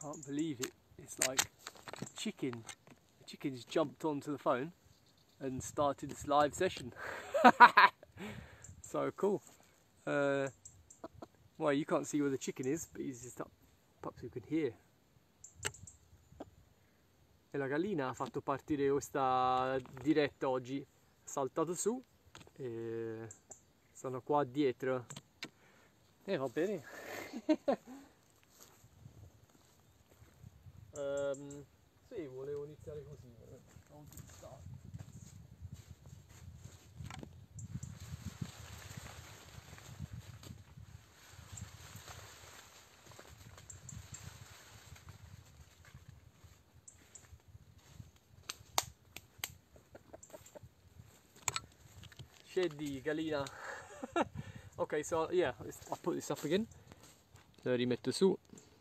Can't believe it. It's like a chicken. The chicken's jumped onto the phone and started this live session. So cool. Well, you can't see where the chicken is, but he's just up so you can hear. E la gallina ha fatto partire questa diretta oggi, ha saltato su e sono qua dietro. E va bene. Sì, volevo iniziare così. Scendi, gallina. Ok, so yeah, I'll put this up again. Lo rimetto su.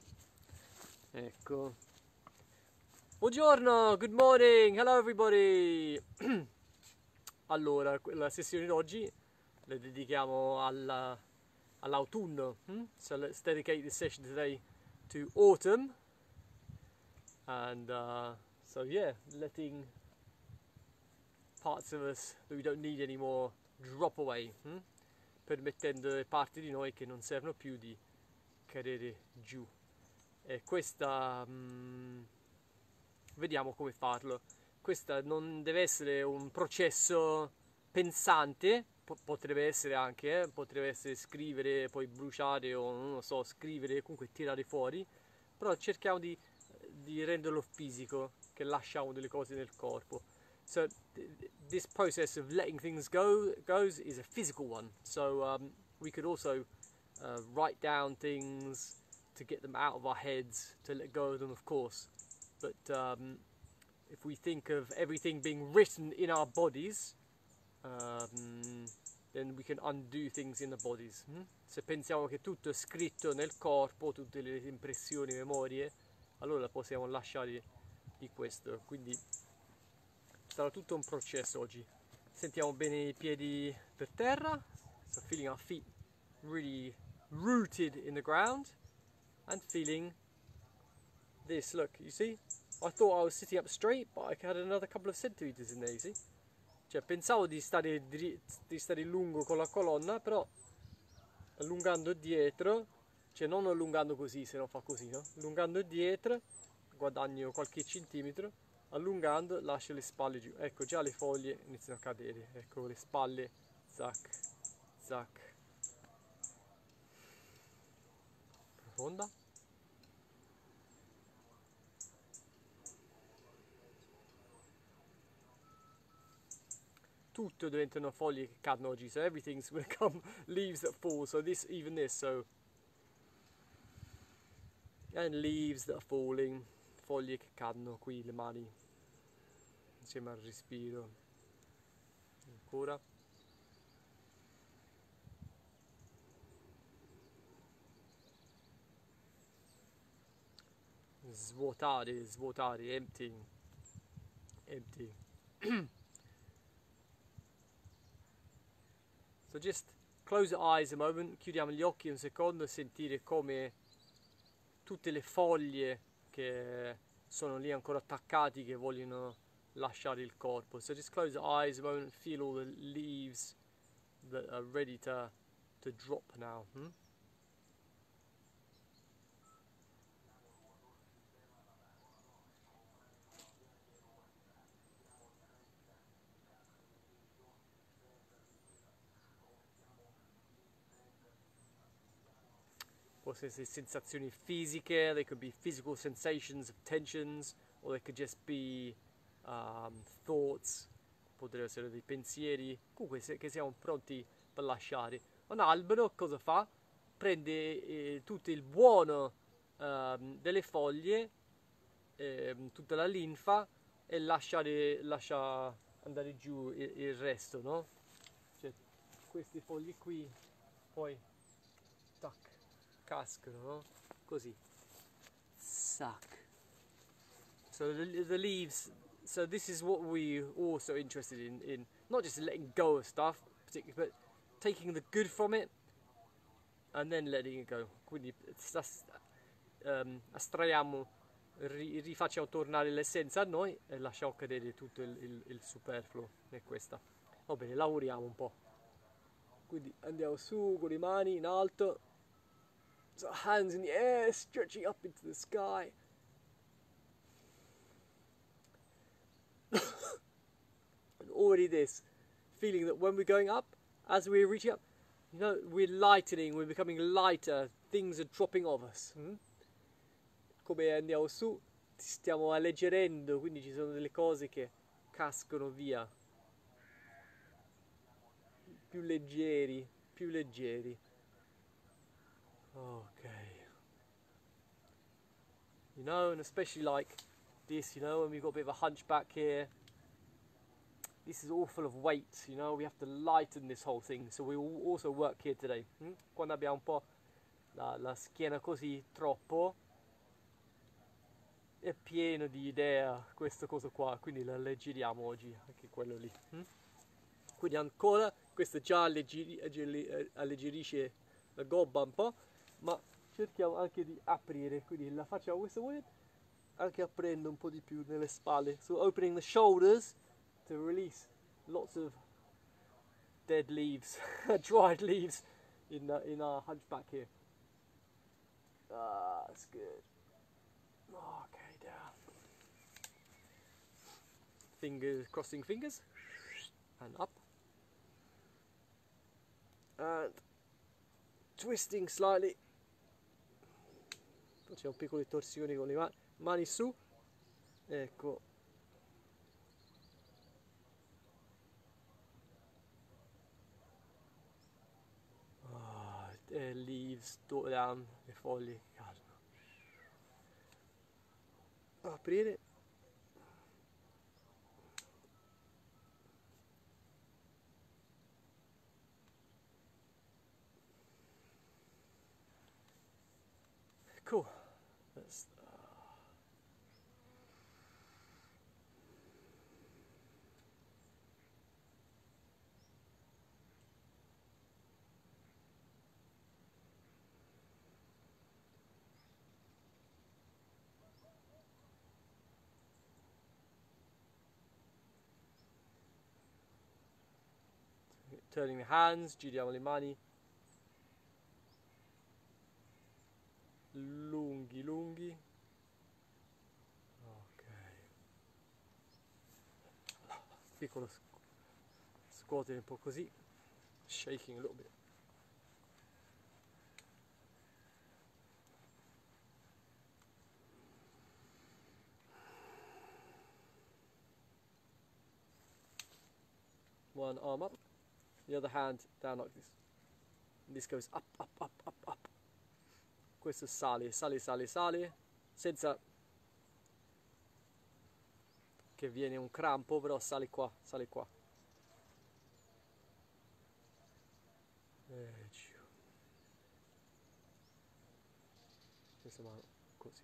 Ecco. Buongiorno, good morning, hello everybody. Allora, la sessione d'oggi la dedichiamo all'autunno. So let's dedicate this session today to autumn. And so yeah, letting parts of us that we don't need anymore drop away, permettendo le parti di noi che non servono più di cadere giù. E questa vediamo come farlo. Questa non deve essere un processo pensante, potrebbe essere anche, potrebbe essere scrivere, poi bruciare o non lo so, scrivere, comunque tirare fuori, però cerchiamo di renderlo fisico, che lasciamo delle cose nel corpo. So this process of letting things goes is a physical one. So we could also write down things to get them out of our heads, to let go of them, of course. But if we think of everything being written in our bodies, then we can undo things in the bodies. Se pensiamo che tutto è scritto nel corpo, tutte le impressioni, memorie, allora possiamo lasciare di questo. Quindi sarà tutto un processo oggi. Sentiamo bene i piedi per terra, so feeling our feet really rooted in the ground, and feeling this. Look, you see? I thought I was sitting up straight, but I had another couple of centimeters in there, you see? Cioè, pensavo di stare lungo con la colonna, però allungando dietro, cioè non allungando così, se non fa così, no? Allungando dietro, guadagno qualche centimetro, allungando lascio le spalle giù. Ecco, già le foglie iniziano a cadere. Ecco le spalle, zac, zac. Profonda. Tutto diventano foglie che cadono oggi, so everything's gonna come leaves that fall, so even this, so and leaves that are falling, foglie che cadono qui, le mani insieme al respiro. Ancora. Svuotare, emptying. So just close the eyes a moment, chiudiamo gli occhi un secondo e sentire come tutte le foglie che sono lì ancora attaccati, che vogliono lasciare il corpo. So just close the eyes a moment, feel all the leaves that are ready to drop now. Possono essere sensazioni fisiche, they could be physical sensations of tensions, or they could just be thoughts, potrebbero essere dei pensieri, comunque che siamo pronti per lasciare. Un albero cosa fa? Prende tutto il buono delle foglie, tutta la linfa, e lascia andare giù il resto, no? Cioè, queste foglie qui, poi tac, cascano, no? Così. Suck. So the leaves, so this is what we also interested in not just letting go of stuff, particularly, but taking the good from it and then letting it go. Quindi astraiamo rifacciamo tornare l'essenza a noi e lasciamo cadere tutto il superfluo. È questa. Va bene, lavoriamo un po'. Quindi andiamo su con le mani in alto. So hands in the air, stretching up into the sky. And already this feeling that when we're going up, as we're reaching up, you know, we're lightening, we're becoming lighter, things are dropping off us. Come andiamo su, ci stiamo alleggerendo, quindi ci sono delle cose che cascano via. Più leggeri, più leggeri. Okay. You know, and especially like this, you know, when we've got a bit of a hunchback here. This is all full of weight, you know, we have to lighten this whole thing. So we will also work here today. Quando abbiamo un po' la schiena così troppo, è pieno di idea questo coso qua, quindi la alleggeriamo oggi, anche quello lì. Quindi ancora, questo già alleggerisce la gobba un po', ma cerchiamo anche di aprire, quindi la facciamo questo way, anche aprendo un po' di più nelle spalle. So opening the shoulders to release lots of dead leaves, dried leaves in our hunchback here. Ah, that's good. Okay, down. Fingers, crossing fingers, and up. And twisting slightly. Facciamo piccole torsioni con le mani su. Ecco. Leaves down, le foglie che cadono. Aprire. Cool. That's, turning the hands, giriamo le mani. Lunghi, lunghi. Ok. Piccolo scuotere un po' così. Shaking a little bit. One arm up, the other hand down like this. And this goes up, up, up, up, up. Questo sale, sale, sale, sale, senza che viene un crampo, però sale qua, sale qua. E giù. Questa mano così.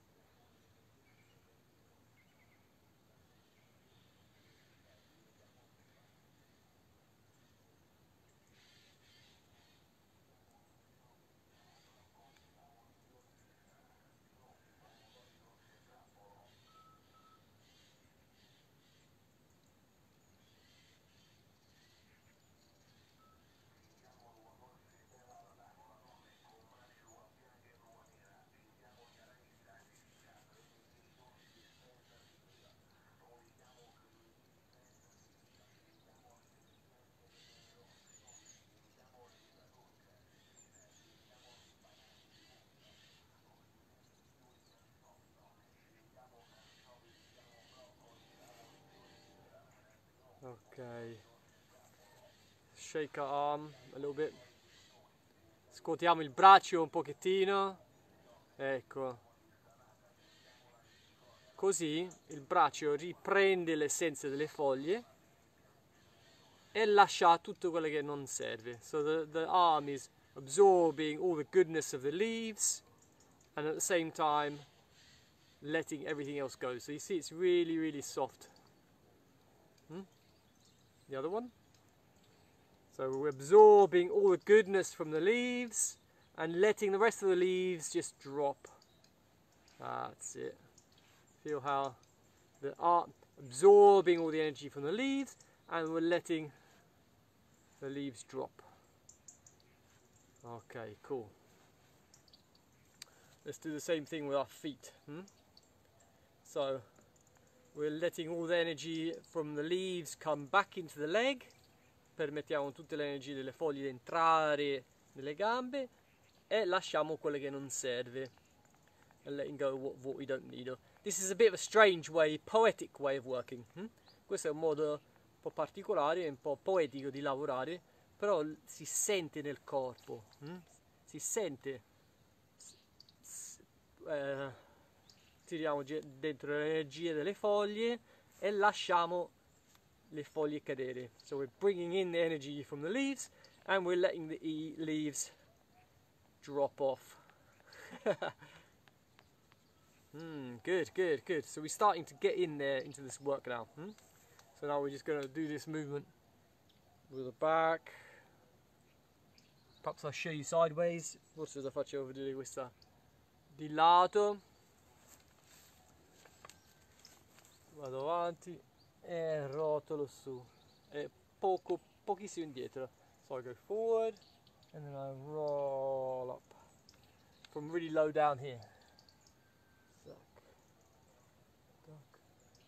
Ok, shake our arm a little bit, scuotiamo il braccio un pochettino, ecco, così il braccio riprende l'essenza delle foglie e lascia tutto quello che non serve. So the arm is absorbing all the goodness of the leaves and at the same time letting everything else go. So you see it's really, really soft. The other one. So we're absorbing all the goodness from the leaves and letting the rest of the leaves just drop. That's it. Feel how the art absorbing all the energy from the leaves, and we're letting the leaves drop. Okay, cool. Let's do the same thing with our feet. So we're letting all the energy from the leaves come back into the leg, permettiamo tutte le energie delle foglie di entrare nelle gambe e lasciamo quelle che non serve, and letting go what we don't need. This is a bit of a strange way, poetic way of working. Questo è un modo un po' particolare, un po' poetico di lavorare, però si sente nel corpo, si sente. Tiriamo dentro l'energia delle foglie e lasciamo le foglie cadere. So we're bringing in the energy from the leaves and we're letting the leaves drop off. Good, good, good. So we're starting to get in there into this work now. So now we're just going to do this movement with the back. Perhaps I'll show you sideways. Forse la faccio vedere questa di lato. Vado avanti e rotolo su e pochissimo indietro. So I go forward and then I roll up from really low down here. Zac, zac,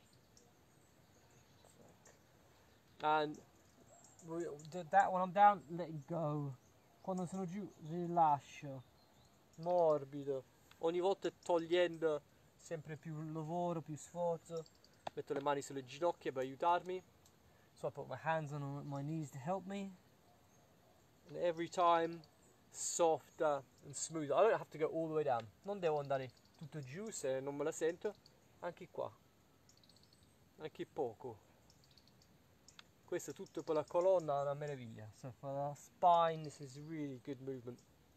zac. And that when I'm down, let it go. Quando sono giù, rilascio, morbido. Ogni volta togliendo sempre più lavoro, più sforzo. Metto le mani sulle ginocchia per aiutarmi. So I put my hands on my knees to help me. And every time, softer and smoother. I don't have to go all the way down. Non devo andare tutto giù se non me la sento. Anche qua. Anche poco. Questo tutto per la colonna è una meraviglia. So for the spine, this is really good movement.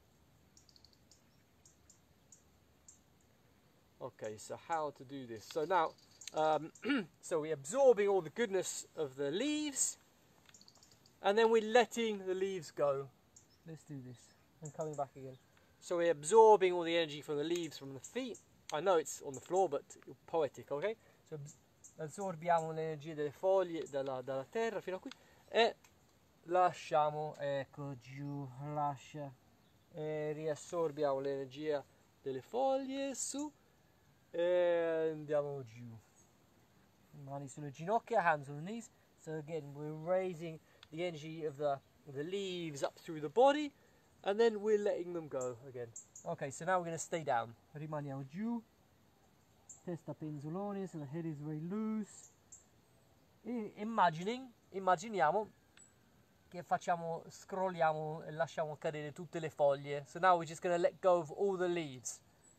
Okay, so how to do this? So now, so we're absorbing all the goodness of the leaves, and then we're letting the leaves go. Let's do this. I'm coming back again. So we're absorbing all the energy from the leaves from the feet. I know it's on the floor, but poetic, okay? So absorbiamo l'energia delle foglie dalla terra fino a qui e lasciamo, ecco giù, lascia e riassorbiamo l'energia delle foglie su e andiamo giù. Mani sulle ginocchia, hands on the knees. So again, we're raising the energy of the leaves up through the body and then we're letting them go again. Okay, so now we're going to stay down. Rimaniamo giù. Testa penzolone, so the head is very loose. E immaginiamo che scrolliamo e lasciamo cadere tutte le foglie. So now we're just going to let go of all the leaves.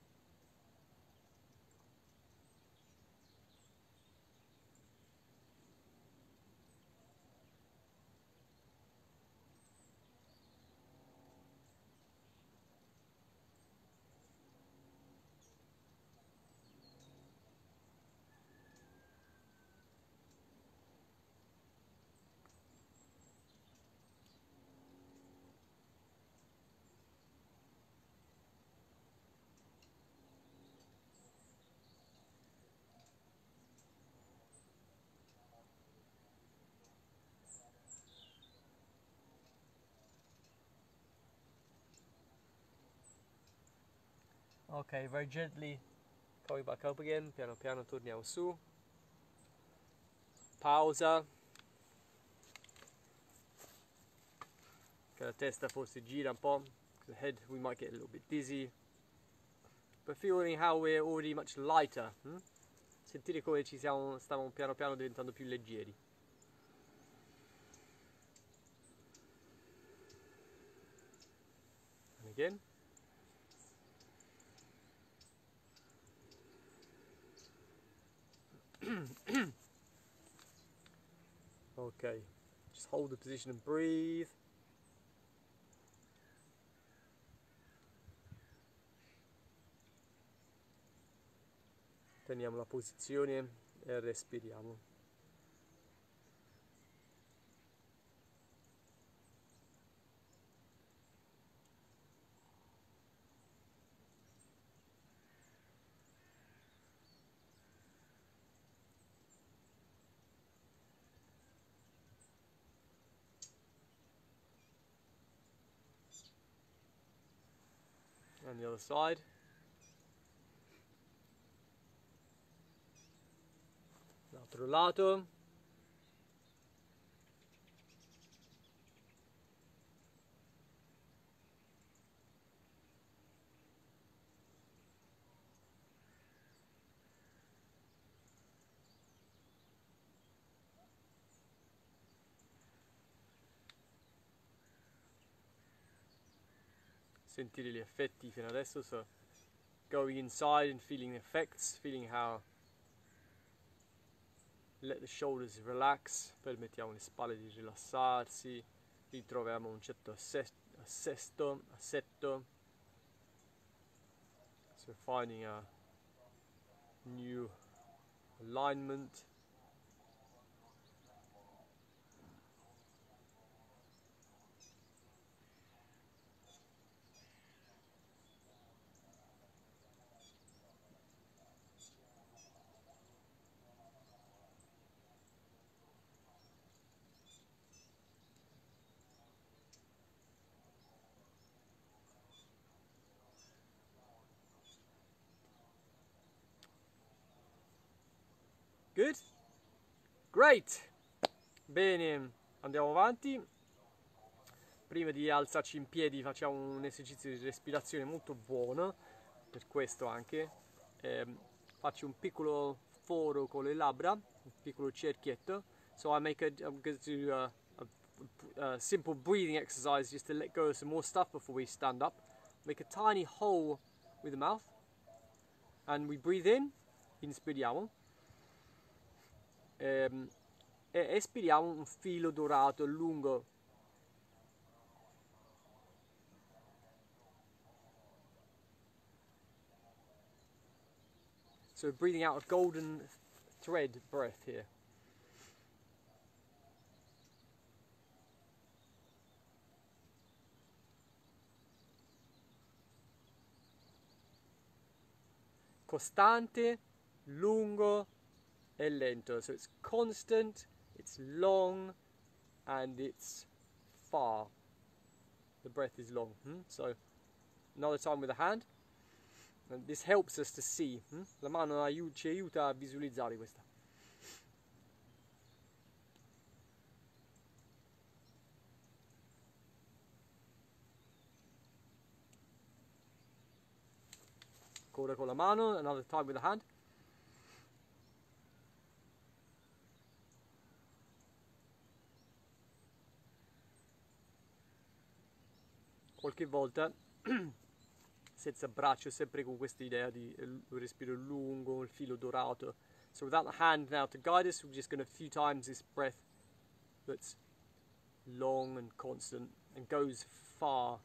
Ok, very gently coming back up again, piano piano torniamo su. Pausa. Che la testa forse gira un po'. The head we might get a little bit dizzy. But feeling how we're already much lighter. Sentire come stiamo piano piano diventando più leggeri. And again. Okay, just hold the position and breathe. Teniamo la posizione e respiriamo. And the other side. L'altro lato. Sentire gli effetti fino adesso, so going inside and feeling the effects, feeling how let the shoulders relax, permettiamo alle spalle di rilassarsi, ritroviamo un certo assetto, so finding a new alignment. Good? Great! Bene, andiamo avanti. Prima di alzarci in piedi facciamo un esercizio di respirazione molto buono, per questo anche. Faccio un piccolo foro con le labbra, un piccolo cerchietto. So I'm going to do a simple breathing exercise just to let go of some more stuff before we stand up. Make a tiny hole with the mouth. And we breathe in, inspiriamo. E espiriamo un filo dorato lungo. So breathing out a golden thread breath here. Costante, lungo e lento. So it's constant, it's long, and it's far. The breath is long. So another time with the hand. And this helps us to see. La mano ci aiuta a visualizzare questa. Ancora con la mano, another time with the hand. Qualche volta senza braccio, sempre con questa idea di respiro lungo, il filo dorato. So without the hand now to guide us, we're just going to a few times this breath that's long and constant and goes far.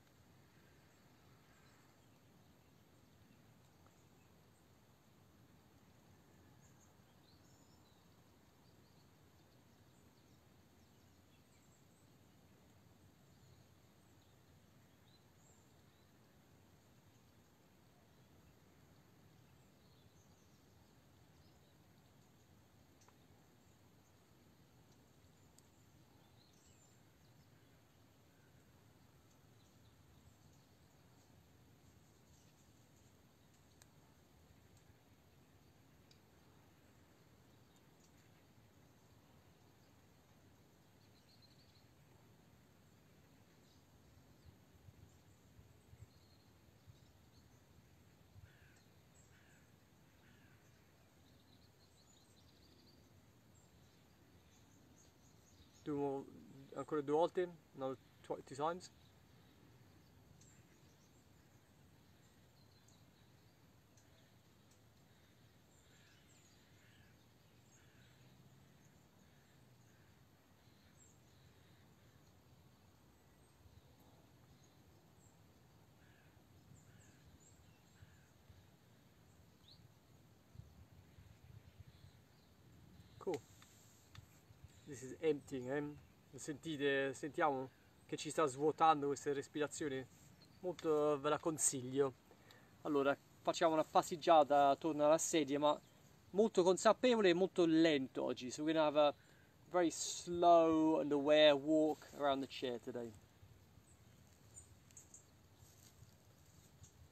Ancora 2 volte, another 2 times. Cool. This is emptying, sentiamo che ci sta svuotando questa respirazione. Molto ve la consiglio. Allora, facciamo una passeggiata attorno alla sedia, ma molto consapevole e molto lento oggi. So we're going to have a very slow and aware walk around the chair today.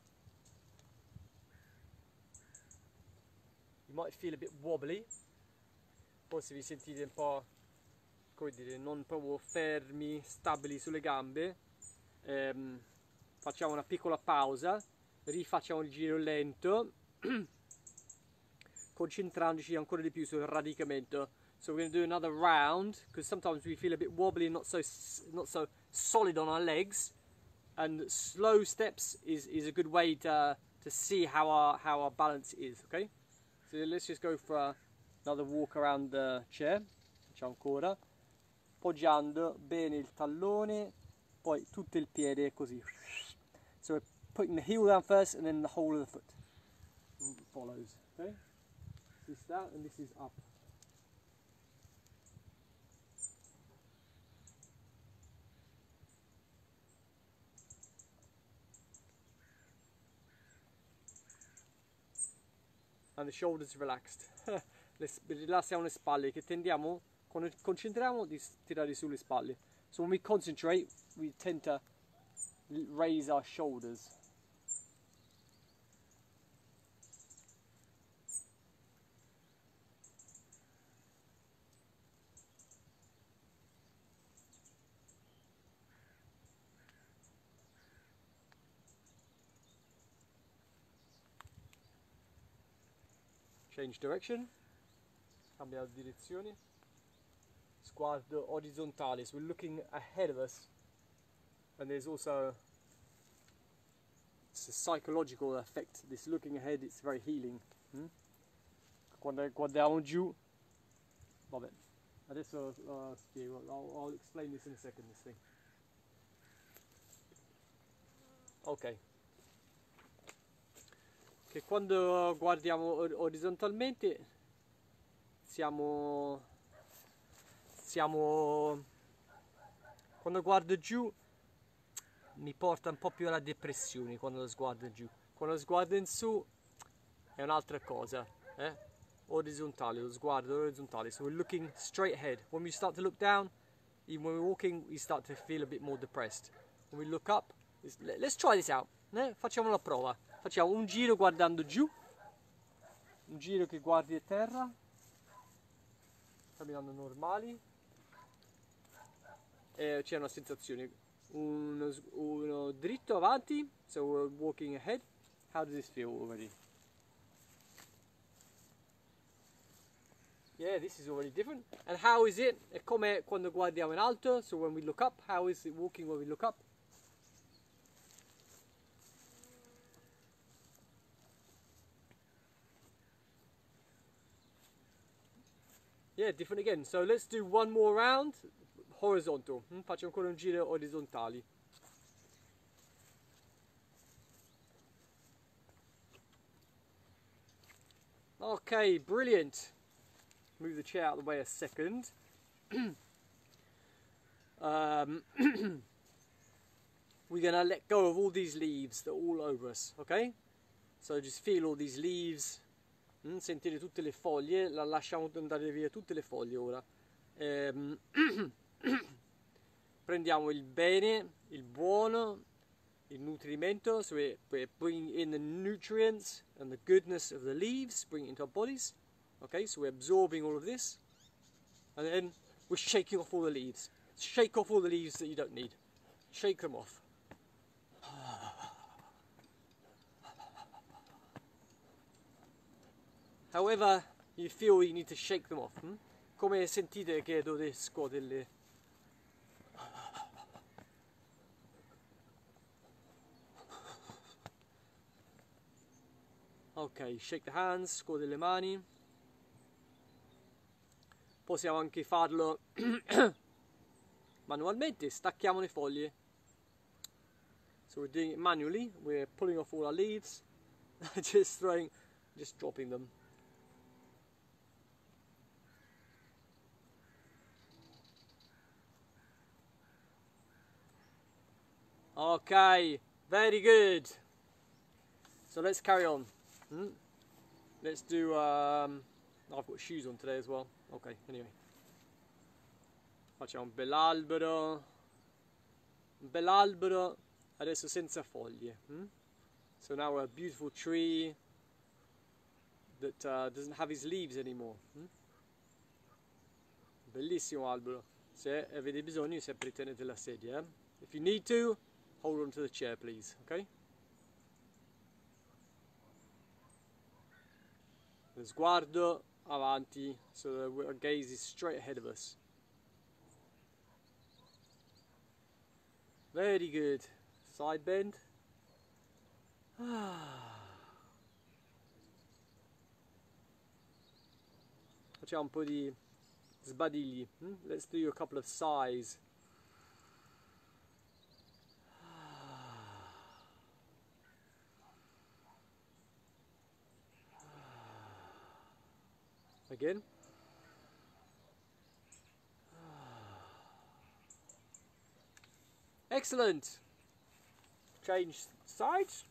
you might feel a bit wobbly, forse vi sentite un po', come dire, non proprio fermi, stabili sulle gambe. Facciamo una piccola pausa, rifacciamo il giro lento, concentrandoci ancora di più sul radicamento. So we're going to do another round, because sometimes we feel a bit wobbly and not so solid on our legs, and slow steps is a good way to see how our balance is. Okay, so let's just go for another walk around the chair. Facciamo ancora, poggiando bene il tallone, poi tutto il piede così. So we're putting the heel down first and then the whole of the foot follows. Okay, this is down and this is up. And the shoulders relaxed. Rilassiamo le spalle, che tendiamo, quando concentriamo, di tirare sulle spalle. So when we concentrate, we tend to raise our shoulders. Change direction, cambiamo direzione, sguardo orizzontale, so we're looking ahead of us, and there's also it's a psychological effect, this looking ahead, it's very healing. Quando guardiamo giù, vabbè, adesso spiego, I'll explain this in a second, this thing. Ok. Che quando guardiamo orizzontalmente quando guardo giù mi porta un po' più alla depressione quando lo sguardo giù. Quando lo sguardo in su è un'altra cosa, orizzontale, lo sguardo orizzontale. So we're looking straight ahead. When we start to look down, even when we're walking, we start to feel a bit more depressed. When we look up, let's try this out, facciamo la prova. Facciamo un giro guardando giù, un giro che guardi a terra, camminando normali, e c'è una sensazione, uno dritto avanti, so we're walking ahead. How does this feel already? Yeah, this is already different. And how is it? È come quando guardiamo in alto, so when we look up, how is it walking when we look up? Yeah, different again. So let's do one more round, horizontal. Faccio ancora un giro orizzontali. Okay, brilliant. Move the chair out of the way a second. We're gonna let go of all these leaves that are all over us, okay? So just feel all these leaves. Sentire tutte le foglie, lasciamo andare via tutte le foglie ora. Prendiamo il bene, il buono, il nutrimento, so we're bringing in the nutrients and the goodness of the leaves, bring it into our bodies. Okay, so we're absorbing all of this, and then we're shaking off all the leaves. Shake off all the leaves that you don't need. Shake them off. However you feel you need to shake them off. Come sentite che dovete scuoterle? Ok, shake the hands, scuotere le mani. Possiamo anche farlo manualmente, stacchiamo le foglie. So we're doing it manually, we're pulling off all our leaves, just dropping them. Okay, very good. So let's carry on. Let's do, I've got shoes on today as well. Okay, anyway. Facciamo un bell'albero, adesso senza foglie. So now we're a beautiful tree, that doesn't have his leaves anymore. Bellissimo albero. Se avete bisogno sempre tenete la sedia. If you need to, hold on to the chair please, ok? Lo sguardo avanti, so our gaze is straight ahead of us. Very good. Side bend. Facciamo un po' di sbadigli. Let's do a couple of sighs. Again. Excellent. Change sides.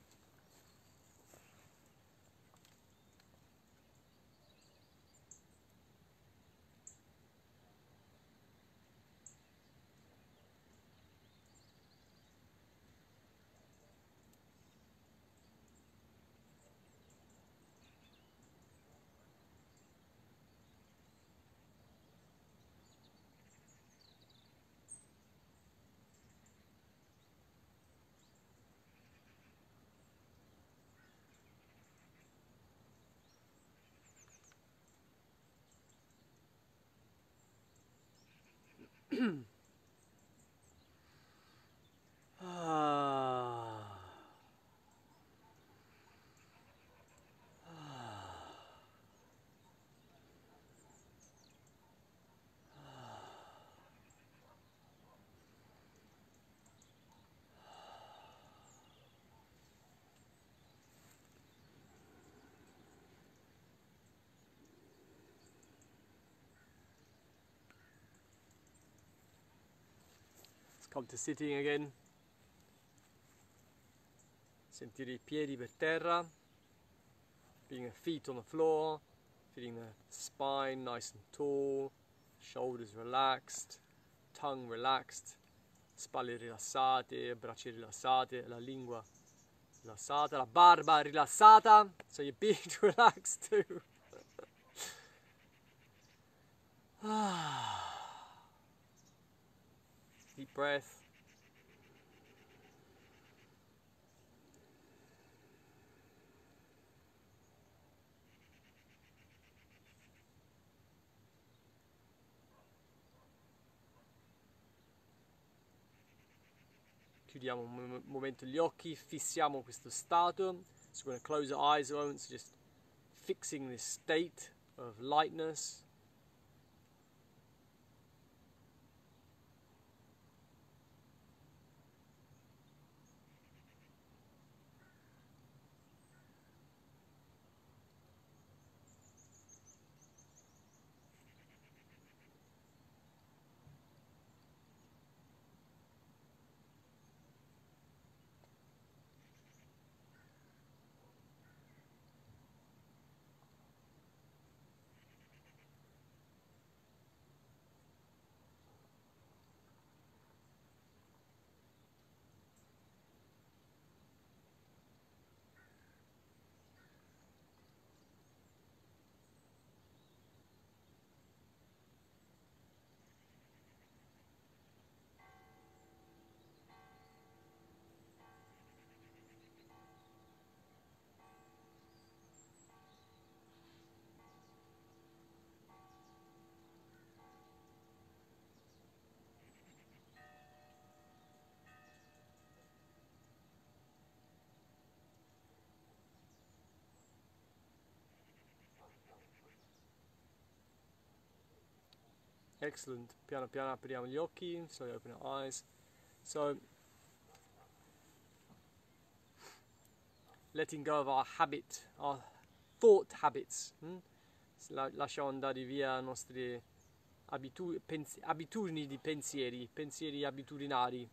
Come to sitting again. Sentire I piedi per terra. Feeling the feet on the floor. Feeling the spine nice and tall. Shoulders relaxed. Tongue relaxed. Spalle rilassate, braccia rilassate, la lingua rilassata, la barba rilassata. So your beard relaxed too. Deep breath. Chiudiamo un momento gli occhi, fissiamo questo stato. So we're going to close our eyes a moment, so just fixing this state of lightness. Excellent. Piano piano apriamo gli occhi, slowly open our eyes. So, letting go of our habit, our thought habits. Lasciamo andare via le nostre abitudini di pensieri, pensieri abitudinari.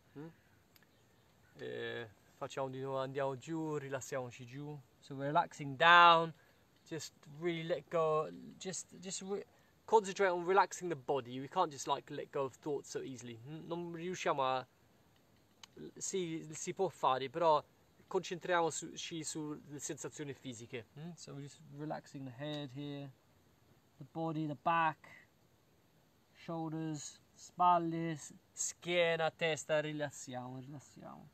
Facciamo di nuovo, andiamo giù, rilassiamoci giù. So we're relaxing down, just really let go, just concentrate on relaxing the body. We can't just like let go of thoughts so easily. Non riusciamo a... Sì, si può fare, però concentriamoci sulle sensazioni fisiche. So we're just relaxing the head here, the body, the back, shoulders, spalle, schiena, testa, rilassiamo, rilassiamo.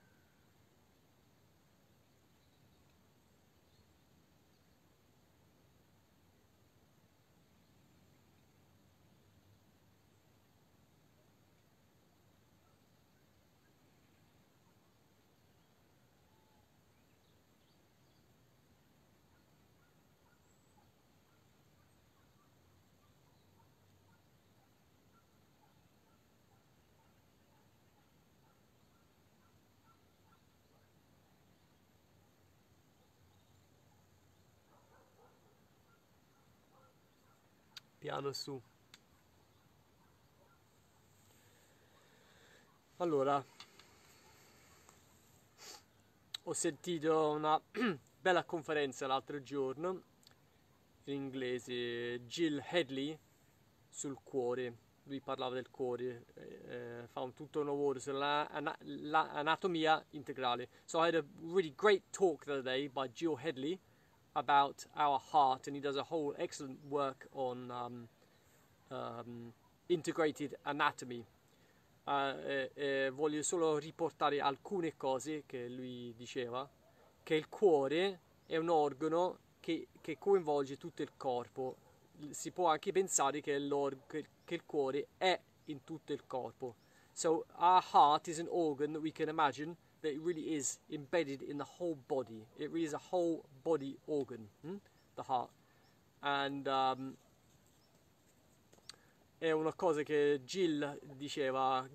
Piano su. Allora, ho sentito una bella conferenza l'altro giorno in inglese, Jill Hadley, sul cuore. Lui parlava del cuore, fa tutto un lavoro sull'anatomia integrale. So I had a really great talk the other day by Jill Hadley about our heart, and he does a whole excellent work on integrated anatomy. Voglio solo riportare alcune cose che lui diceva, che il cuore è un organo che coinvolge tutto il corpo. Si può anche pensare che il cuore è in tutto il corpo. So our heart is an organ that we can imagine that it really is embedded in the whole body. It really is a whole body organ, the heart. And è una cosa che Gil diceva,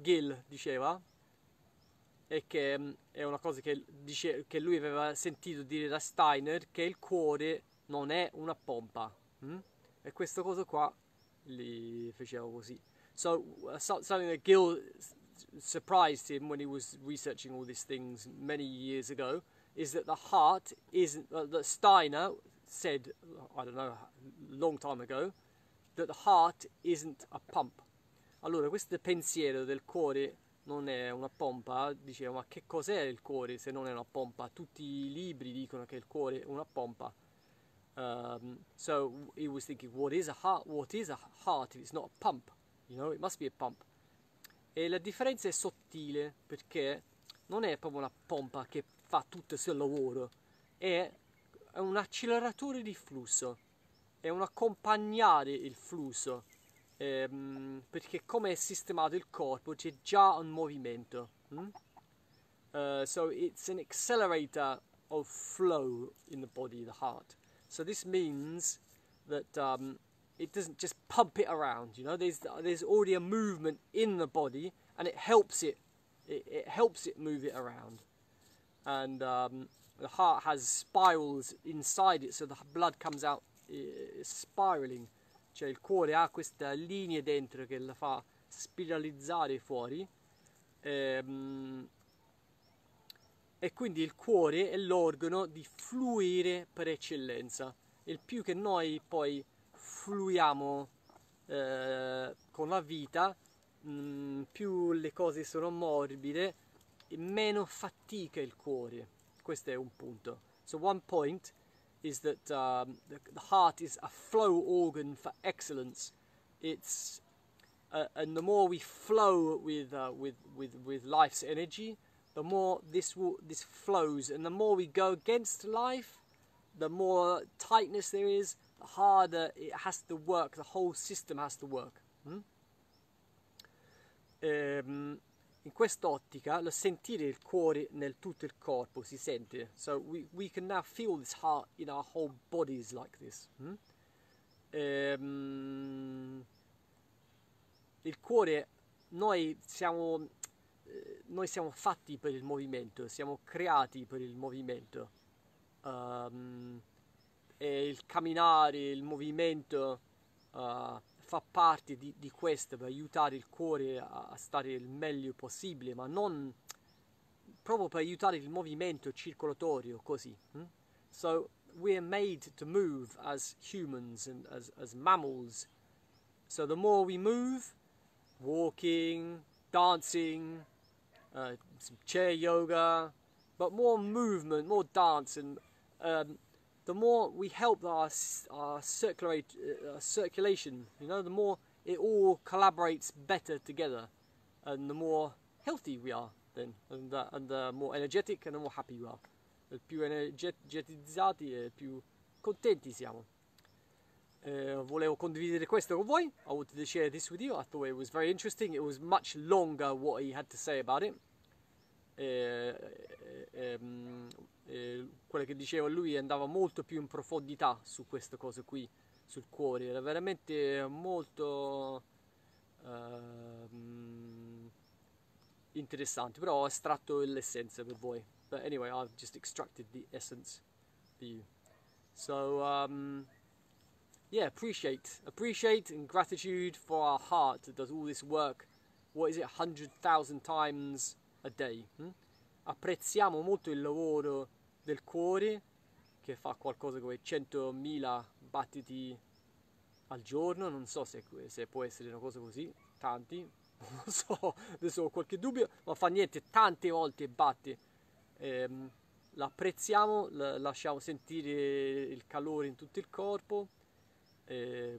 e che è una cosa che lui aveva sentito dire da Steiner, che il cuore non è una pompa. E questa cosa qua li faceva così. So something that Gil surprised him when he was researching all these things many years ago is that the heart isn't, that Steiner said, I don't know, a long time ago, that the heart isn't a pump. Allora, questo pensiero del cuore non è una pompa, diceva, ma che cos'è il cuore se non è una pompa? Tutti i libri dicono che il cuore è una pompa. So he was thinking, what is a heart? What is a heart if it's not a pump? You know, it must be a pump. E la differenza è sottile, perché non è proprio una pompa che fa tutto il suo lavoro, è un acceleratore di flusso, è un accompagnare il flusso, perché come è sistemato il corpo c'è già un movimento. So it's an accelerator of flow in the body, the heart. So this means that it doesn't just pump it around, you know, there's already a movement in the body, and it helps it move it around. And the heart has spirals inside it, so the blood comes out spiraling. Cioè il cuore ha questa linea dentro che la fa spiralizzare fuori, e quindi il cuore è l'organo di fluire per eccellenza. Il più che noi poi fluiamo con la vita, più le cose sono morbide e meno fatica il cuore. Questo è un punto. So one point is that the heart is a flow organ for excellence. It's and the more we flow with life's energy, the more this flows, and the more we go against life, the more tightness there is, the harder it has to work. The whole system has to work. In quest'ottica, lo sentire il cuore nel tutto il corpo si sente. So we can now feel this heart in our whole bodies like this. Il cuore, noi siamo fatti per il movimento, siamo creati per il movimento. E il camminare, il movimento fa parte di questo, per aiutare il cuore a stare il meglio possibile, ma non proprio per aiutare il movimento circolatorio, così. So we are made to move as humans and as mammals. So the more we move, walking, dancing, some chair yoga, but more movement, more dance, and the more we help our circulation, you know, the more it all collaborates better together, and the more healthy we are then, and the more energetic and the more happy we are. Il più energetizzati e più contenti siamo. Volevo condividere questo con voi. I wanted to share this with you. I thought it was very interesting. It was much longer what he had to say about it. Quello che diceva lui andava molto più in profondità su queste cose qui, sul cuore. Era veramente molto interessante, però ho estratto l'essenza per voi. But anyway, I've just extracted the essence for you. So yeah, appreciate and gratitude for our heart that does all this work. What is it, 100,000 times a day? Apprezziamo molto il lavoro del cuore, che fa qualcosa come 100.000 battiti al giorno. Non so se può essere una cosa così, tanti, non so, adesso ho qualche dubbio, ma fa niente, tante volte batte. L'apprezziamo, lasciamo sentire il calore in tutto il corpo e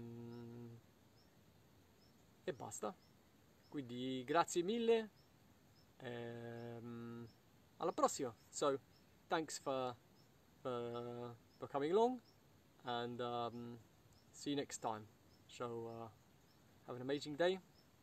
basta. Quindi grazie mille, alla prossima. So thanks for coming along, and see you next time. So have an amazing day.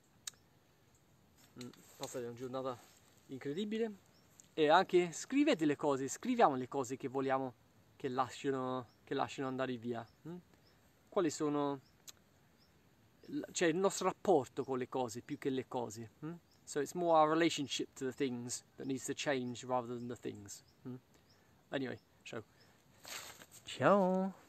Passate una giornata incredibile. E anche scrivete le cose, scriviamo le cose che vogliamo che lasciano andare via. Quali sono, cioè, il nostro rapporto con le cose più che le cose. So it's more our relationship to the things that needs to change rather than the things. Anyway, so ciao.